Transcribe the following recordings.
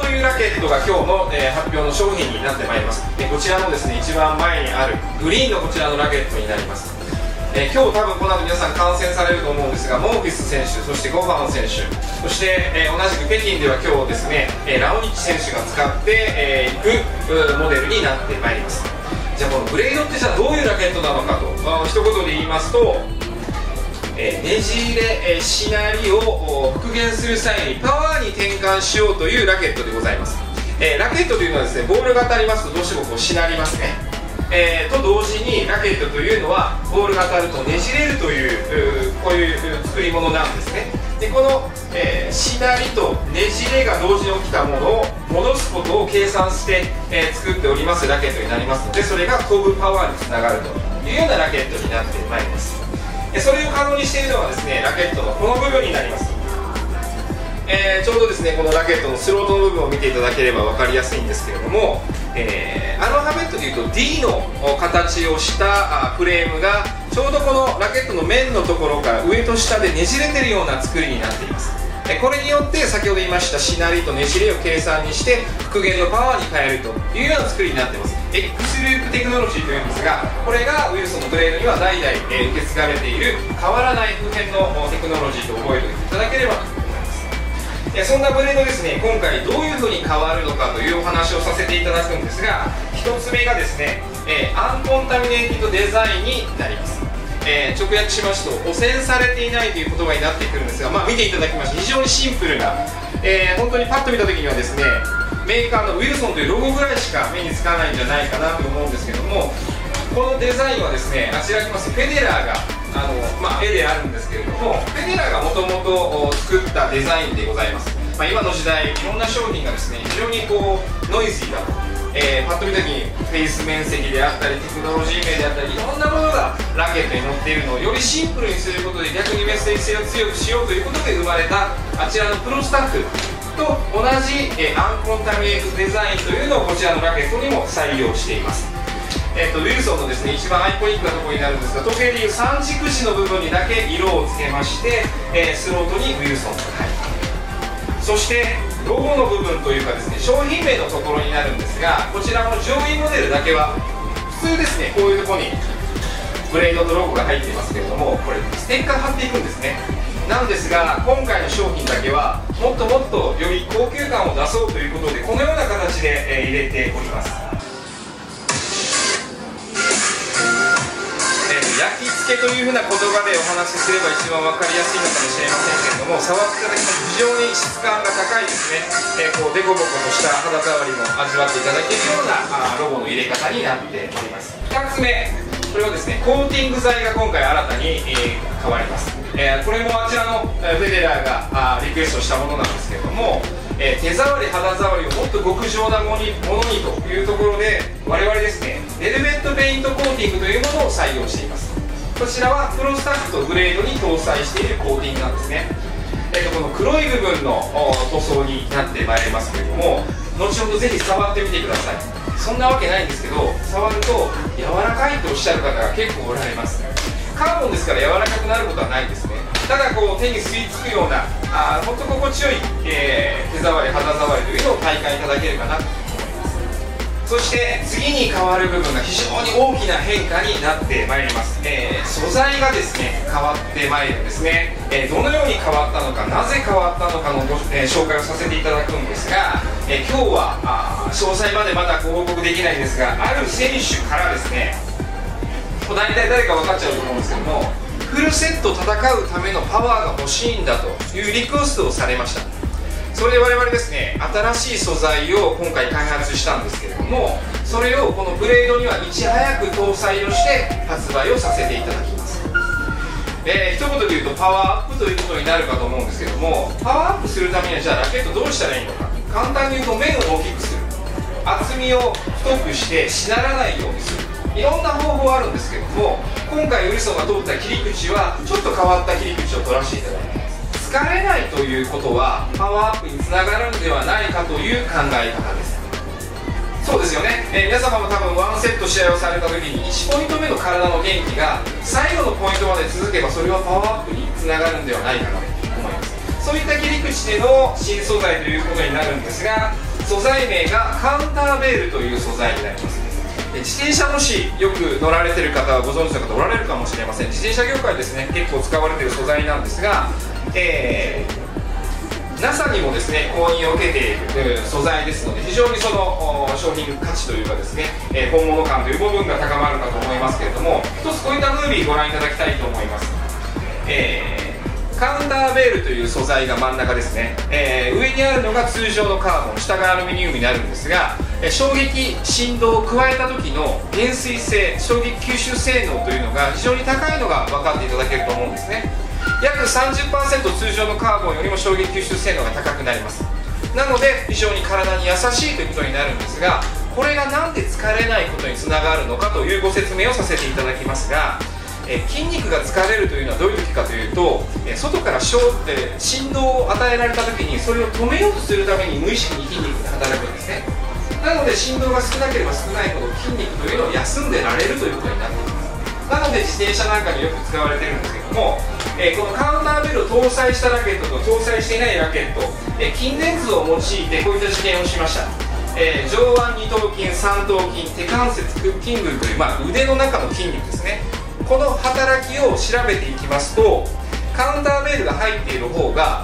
いうラケットが今日の、発表の商品になってまいります。こちらのですね一番前にあるグリーンのこちらのラケットになります。今日多分この後皆さん観戦されると思うんですが、モンフィス選手、そしてゴファン選手、そして、同じく北京では今日ですね、ラオニッチ選手が使っていくモデルになってまいります。じゃあこのブレードってじゃあどういうラケットなのかと、一言で言いますと、ねじれ、しなりを復元する際にパワーに転換しようというラケットでございます。ラケットというのはですね、ボールが当たりますとどうしてもこうしなりますね。と同時にラケットというのはボールが当たるとねじれるというこういう作り物なんですね。でこの、しなりとねじれが同時に起きたものを戻すことを計算して、作っておりますラケットになりますので、それが飛ぶパワーにつながるというようなラケットになってまいります。それを可能にしているのはですね、ラケットのこの部分になります。ちょうどですねこのラケットのスロートの部分を見ていただければ分かりやすいんですけれども、アルファベットでいうと D の形をしたフレームがちょうどこのラケットの面のところから上と下でねじれてるような作りになっています。これによって先ほど言いましたしなりとねじれを計算にして復元のパワーに変えるというような作りになっています。 X ループテクノロジーというんですが、これがウィルソンのブレードには代々、受け継がれている変わらない普遍のテクノロジーと覚えておいていただければと思います。そんなブレードですね、今回どういうふうに変わるのかというお話をさせていただくんですが、1つ目がですね、アンコンタミネーティドデザインになります。直訳しますと汚染されていないという言葉になってくるんですが、見ていただきまして非常にシンプルな、本当にパッと見た時にはですねメーカーのウィルソンというロゴぐらいしか目につかないんじゃないかなと思うんですけども、このデザインはですね、あちらにますフェデラーが絵であるんですけれども、フェデラーがもともと作ったデザインでございます。今の時代いろんな商品がですね非常にこうノイズーだと、パッと見た時にフェイス面積であったりテクノロジー名であったりいろんなものがラケットに載っているのをよりシンプルにすることで逆にメッセージ性を強くしようということで生まれたあちらのプロスタッフと同じ、アンコンタミネートデザインというのをこちらのラケットにも採用しています。ウィルソンのですね一番アイコニックなところになるんですが、時計でいう3軸時の部分にだけ色をつけまして、スロートにウィルソンと書いて、そしてロゴの部分というかですね商品名のところになるんですが、こちらの上位モデルだけは普通ですねこういうところにブレードとロゴが入っていますけれども、これステッカー貼っていくんですね。なんですが今回の商品だけはもっともっとより高級感を出そうということでこのような形で、入れております。焼き付けというふうな言葉でお話しすれば一番分かりやすいのかもしれませんけれども、触っていただきますと非常に質感が高いですね、こうデコボコとした肌触りも味わっていただけるようなロゴの入れ方になっております。2つ目、これはですねコーティング剤が今回新たに、変わります。これもあちらのフェデラーがリクエストしたものなんですけれども、手触り肌触りをもっと極上なものにというところで我々ですねベルベットペイントコーティングというものを採用しています。こちらはプロスタッフとグレードに搭載しているコーティングなんですね。この黒い部分の塗装になってまいりますけれども、後ほどぜひ触ってみてください。そんなわけないんですけど、触ると柔らかいとおっしゃる方が結構おられます。カーボンですから柔らかくなることはないんですね。ただこう手に吸い付くようなもっと心地よい、手触り肌触りというのを体感いただけるかなと思います。そして次に変わる部分が非常に大きな変化になってまいります。素材がですね変わってまいるんですね。どのように変わったのか、なぜ変わったのかの紹介をさせていただくんですが、今日は詳細までまだご報告できないんですが、ある選手からですね大体誰か分かっちゃうと思うんですけども、フルセット戦うためのパワーが欲しいんだというリクエストをされました。それで我々ですね新しい素材を今回開発したんですけれども、それをこのブレードにはいち早く搭載をして発売をさせていただきます。一言で言うとパワーアップということになるかと思うんですけども、パワーアップするためにはじゃあラケットどうしたらいいのか、簡単に言うと面を大きくする、厚みを太くしてしならないようにする、いろんな方法あるんですけども、今回ウィルソンが通った切り口はちょっと変わった切り口を取らせていただいています。疲れないということはパワーアップにつながるんではないかという考え方です。そうですよね、皆様も多分ワンセット試合をされた時に1ポイント目の体の元気が最後のポイントまで続けばそれはパワーアップにつながるんではないかなと思います。そういった切り口での新素材ということになるんですが、 素材名がカウンターベールという素材になります。自転車もしよく乗られてる方はご存知の方おられるかもしれません。自転車業界ですね、結構使われている素材なんですが、NASA にもですね公認を受けている素材ですので、非常にその商品価値というかですね、本物感という部分が高まるかと思いますけれども、一つこういったムービーご覧いただきたいと思います。カウンターベールという素材が真ん中ですね、上にあるのが通常のカーボン、下がアルミニウムになるんですが、衝撃振動を加えた時の減衰性、衝撃吸収性能というのが非常に高いのが分かっていただけると思うんですね。約 30% 通常のカーボンよりも衝撃吸収性能が高くなります。なので非常に体に優しいということになるんですが、これがなんで疲れないことにつながるのかというご説明をさせていただきますが、筋肉が疲れるというのはどういう時かというと、外から振動を与えられた時にそれを止めようとするために無意識に筋肉が働くんですね。なので振動が少なければ少ないほど筋肉というのを休んでられるということになっています。なので自転車なんかによく使われているんですけども、このカウンターベルを搭載したラケットと搭載していないラケット、筋電図を用いてこういった実験をしました。上腕二頭筋、三頭筋、手関節、腹筋群という、腕の中の筋肉ですね。この働きを調べていきますと、カウンターベールが入っている方が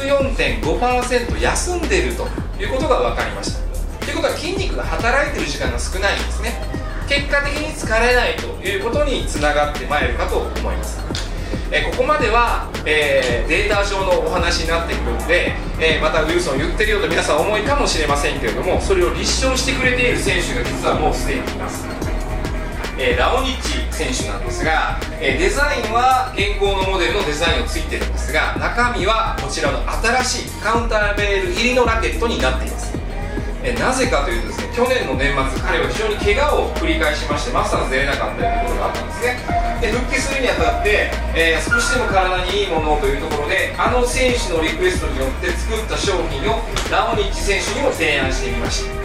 14.5% 休んでいるということが分かりました。ということは筋肉が働いている時間が少ないんですね。結果的に疲れないということにつながってまいるかと思います。ここまでは、データ上のお話になってくるので、またウィルソン言ってるよと皆さん思いかもしれませんけれども、それを立証してくれている選手が実はもうすでにいます。ラオニッチ選手なんですが、デザインは現行のモデルのデザインをついてるんですが、中身はこちらの新しいカウンターベール入りのラケットになっています。なぜかというとですね、去年の年末彼は非常に怪我を繰り返しましてマスターズ出れなかったということがあったんですね。で復帰するにあたって、少しでも体にいいものというところで、あの選手のリクエストによって作った商品をラオニッチ選手にも提案してみました。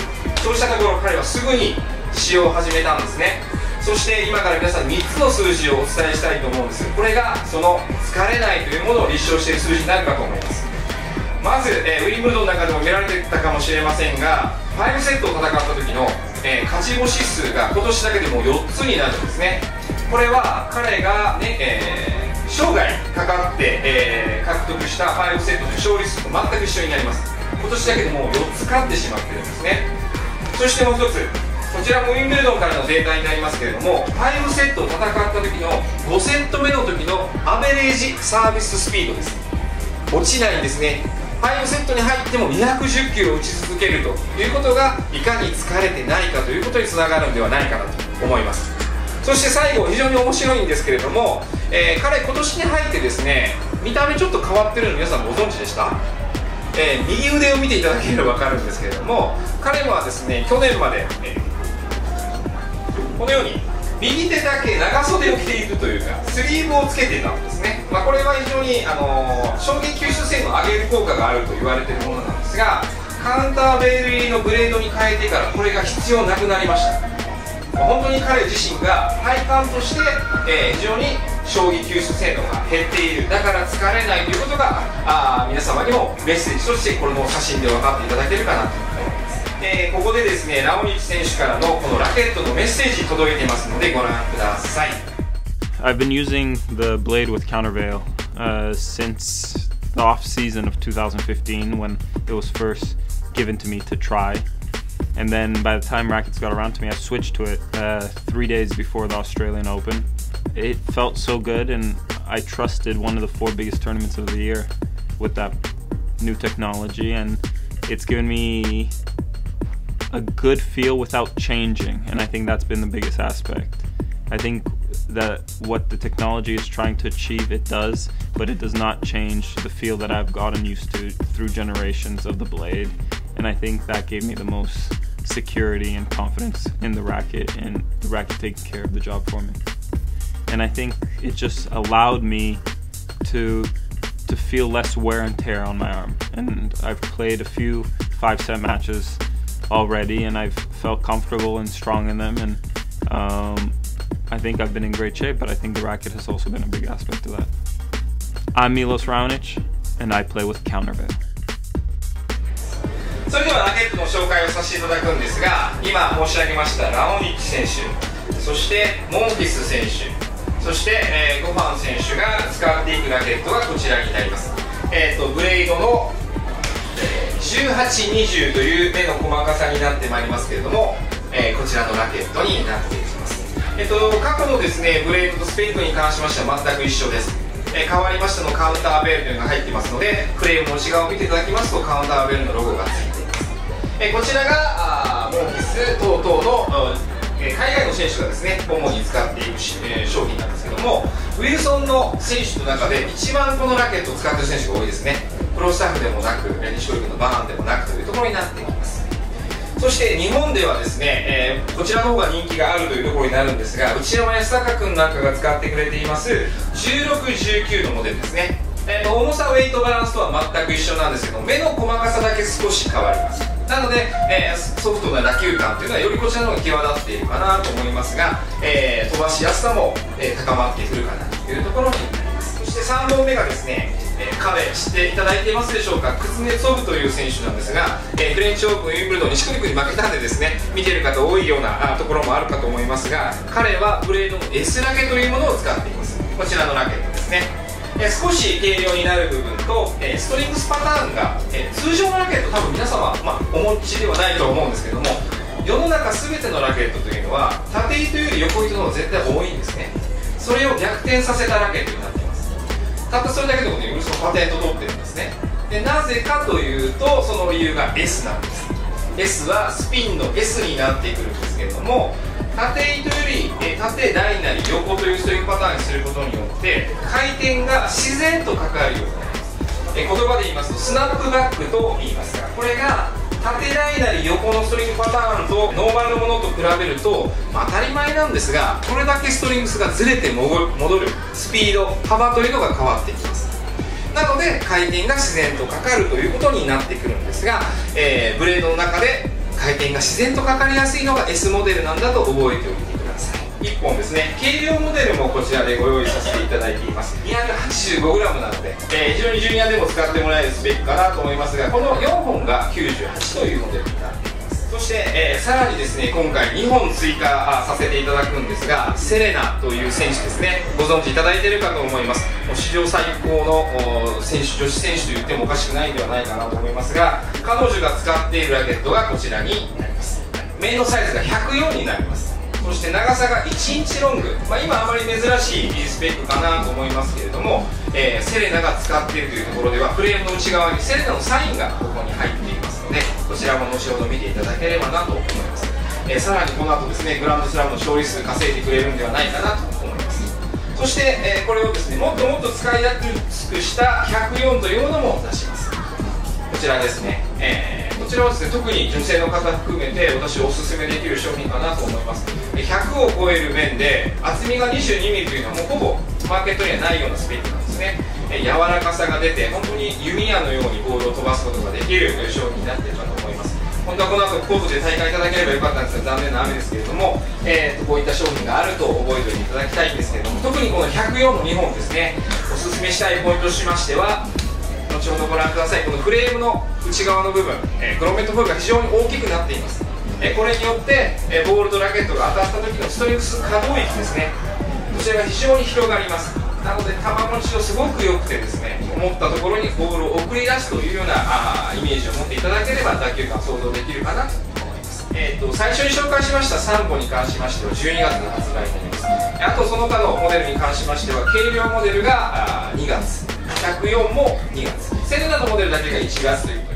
そうしたところ彼はすぐに使用を始めたんですね。そして今から皆さん3つの数字をお伝えしたいと思うんです。これがその疲れないというものを立証している数字になるかと思います。まず、ウィンブルドンの中でも見られていたかもしれませんが、5セットを戦った時の、勝ち星数が今年だけでも4つになるんですね。これは彼が、生涯かかって、獲得した5セットの勝利数と全く一緒になります。今年だけでもう4つ勝ってしまってるんですね。そしてもう一つ、こちらもウィンブルドンからのデータになりますけれども、5セットを戦った時の5セット目の時のアベレージサービススピードです。落ちないんですね。5セットに入っても210キロ打ち続けるということがいかに疲れてないかということにつながるんではないかなと思います。そして最後、非常に面白いんですけれども、彼今年に入ってですね、見た目ちょっと変わってるの皆さんご存知でした？右腕を見ていただければ分かるんですけれども、彼はですね去年まで、このように右手だけ長袖を着ているというかスリーブをつけていたんですね。これは非常に衝撃吸収性能を上げる効果があると言われているものなんですが、カウンターベール入りのブレードに変えてからこれが必要なくなりました。本当に彼自身が体感として、非常に衝撃吸収性能が減っている、だから疲れないということが皆様にもメッセージとしてこれの写真で分かっていただけるかなと思います。ここでですねラオニッチ選手からのこのラケットのメッセージ届いてますのでご覧ください。 I've been using the blade with Countervail since the off season of 2015 when it was first given to me to try, and then by the time rackets got around to me I switched to it 3 days before the Australian Open. It felt so good and I trusted one of the 4 biggest tournaments of the year with that new technology, and it's given me a good feel without changing, and I think that's been the biggest aspect. I think that what the technology is trying to achieve, it does, but it does not change the feel that I've gotten used to through generations of the blade, and I think that gave me the most security and confidence in the racket, and the racket taking care of the job for me. And I think it just allowed me to feel less wear and tear on my arm, and I've played a few 5-set matches already and I've felt comfortable and strong in them, and I think I've been in great shape, but I think the racket has also been a big aspect of that. I'm Milos Raonic and I play with Countervail. それではラケットの紹介をさせていただくんですが、今申し上げましたラオニッチ選手、そしてモンフィス選手、そして、ゴファン選手が使っていくラケットがこちらになります。ブレードの、1820という目の細かさになってまいりますけれども、こちらのラケットになっていきます。過去のですねブレードとスペインに関しましては全く一緒です。変わりましたのカウンターベルというのが入っていますので、フレームの内側を見ていただきますとカウンターベルのロゴがついています。こちらがモンフィス等々の海外の選手がですね主に使っている商品なんですけども、ウィルソンの選手の中で一番このラケットを使っている選手が多いですね。プロスタッフでもなく西堀君のバーンでもなくというところになっています。そして日本ではですね、こちらの方が人気があるというところになるんですが、内山康隆君なんかが使ってくれています16、19のモデルですね。重さウェイトバランスとは全く一緒なんですけど、目の細かさだけ少し変わります。なので、ソフトな打球感というのはよりこちらの方が際立っているかなと思いますが、飛ばしやすさも、高まってくるかなというところになります。そして3本目がですね、彼知っていただいていますでしょうか。クズネツォブという選手なんですが、フレンチオープンウィンブルドン錦織君に負けたんでですね、見ている方多いようなところもあるかと思いますが、彼はブレードの S ラケというものを使っています。こちらのラケットですね。少し軽量になる部分と、ストリングスパターンが、通常のラケット多分皆様、お持ちではないと思うんですけども、世の中全てのラケットというのは縦糸より横糸の方が絶対多いんですね。それを逆転させたラケットになっています。たったそれだけでもね、ウルソンパテント取ってるんですね。でなぜかというと、その理由が S なんです。 S はスピンの S になってくるんですけれども、縦糸より縦大なり横というストリングパターンにすることによって回転が自然とかかるようになります。言葉で言いますとスナップバックと言いますが、これが縦大なり横のストリングパターンとノーマルのものと比べると、当たり前なんですが、これだけストリングスがずれて戻るスピード幅というのが変わってきます。なので回転が自然とかかるということになってくるんですが、ブレードの中で回転が自然とかかりやすいのが S モデルなんだと覚えておいてください。1本ですね、軽量モデルもこちらでご用意させていただいています。 285g なので、非常にジュニアでも使ってもらえるスペックかなと思いますが、この4本が98というモデルになっています。そして、さらにですね、今回2本追加させていただくんですが、セレナという選手ですね、ご存知いただいているかと思います。もう史上最高の選手、女子選手と言ってもおかしくないんではないかなと思いますが、彼女が使っているラケットがこちらになります。面のサイズが104になります。そして長さが1インチロング、今あまり珍しいスペックかなと思いますけれども、セレナが使っているというところではフレームの内側にセレナのサインがここに入っていますので、こちらも後ほど見ていただければなと思います。さらにこの後ですね、グランドスラムの勝利数稼いでくれるんではないかなと思います。そして、これをですね、もっともっと使いやすくした104というものも出します。こちらですね、こちらはですね、特に女性の方含めて私おすすめできる商品かなと思います。100を超える面で厚みが 22mm というのはもうほぼマーケットにはないようなスペックなんですね。柔らかさが出て本当に弓矢のようにボールを飛ばすことができる商品になっているかと思います。本当はこの後コートで大会いただければよかったんですが、残念な雨ですけれども、こういった商品があると覚えておいていただきたいんですけれども、特にこの104の2本ですね、おすすめしたいポイントとしましては、後ほどご覧ください。このフレームの内側の部分、グロメットホールが非常に大きくなっています。これによって、ボールとラケットが当たった時のストリングス可動域ですね、こちらが非常に広がります。なので球持ちがすごく良くてですね、思ったところにボールを送り出すというようなイメージを持っていただければ打球感想像できるかなと思います。最初に紹介しました3本に関しましては12月の発売になります。あとその他のモデルに関しましては軽量モデルが2月、104も2月、セレナのモデルだけが1月という